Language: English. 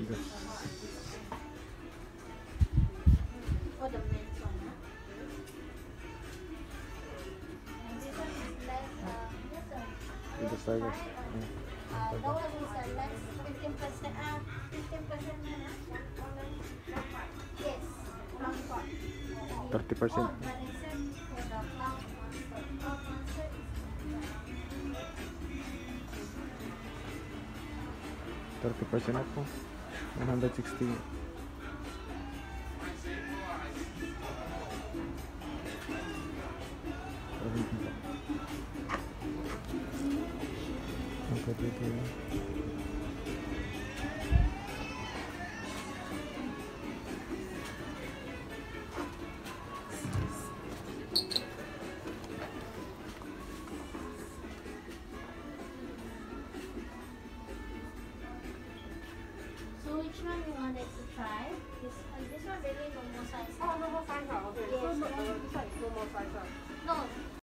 Tigas. For the men's one, huh? And this one is less, yes, Tigas Tigers. that one is less 15%, 15% na, yes, round part. 30%. Oh, but except for the cloud monster. Cloud monster is 30% off po. 160. Okay, dito. So which one you wanted to try? This one really normal size. Oh, normal size. Okay. Yes, So, this one is normal size.